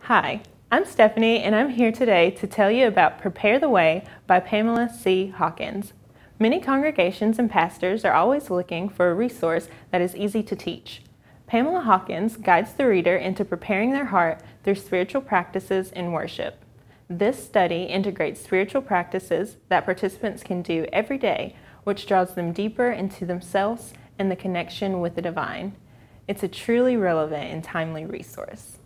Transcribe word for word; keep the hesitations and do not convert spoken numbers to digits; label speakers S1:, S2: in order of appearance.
S1: Hi, I'm Stephanie and I'm here today to tell you about Prepare the Way by Pamela C. Hawkins. Many congregations and pastors are always looking for a resource that is easy to teach. Pamela Hawkins guides the reader into preparing their heart through spiritual practices in worship. This study integrates spiritual practices that participants can do every day, which draws them deeper into themselves and the connection with the divine. It's a truly relevant and timely resource.